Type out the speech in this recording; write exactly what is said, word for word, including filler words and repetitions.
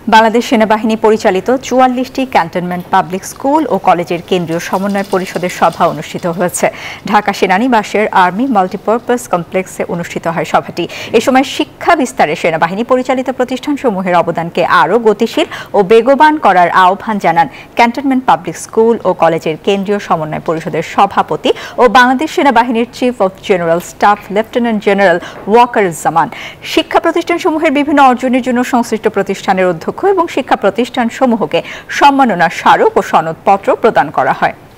বাংলাদেশ সেনাবাহিনী পরিচালিত চুয়াল্লিশটি ক্যান্টনমেন্ট পাবলিক স্কুল ও কলেজের কেন্দ্রীয় সমন্বয় পরিষদের সভা অনুষ্ঠিত হয়েছে। ঢাকা সেনানিবাসের আর্মি মাল্টিপারপাস কমপ্লেক্সে অনুষ্ঠিত হয় সভাটি। এ সময় শিক্ষা বিস্তারে সেনাবাহিনী পরিচালিত প্রতিষ্ঠানসমূহের অবদানকে আরও গতিশীল ও বেগবান করার আহ্বান জানান ক্যান্টনমেন্ট পাবলিক স্কুল ও কলেজের কেন্দ্রীয় সমন্বয় পরিষদের সভাপতি ও বাংলাদেশ সেনাবাহিনীর chief of general staff lieutenant general Wakeruzzaman. শিক্ষা প্রতিষ্ঠানসমূহের বিভিন্ন অর্জনের জন্য সংশ্লিষ্ট প্রতিষ্ঠানের অধ্যক্ষ এবং শিক্ষা প্রতিষ্ঠানসমূহকে সম্মাননা স্মারক ও সনদপত্র প্রদান করা হয়।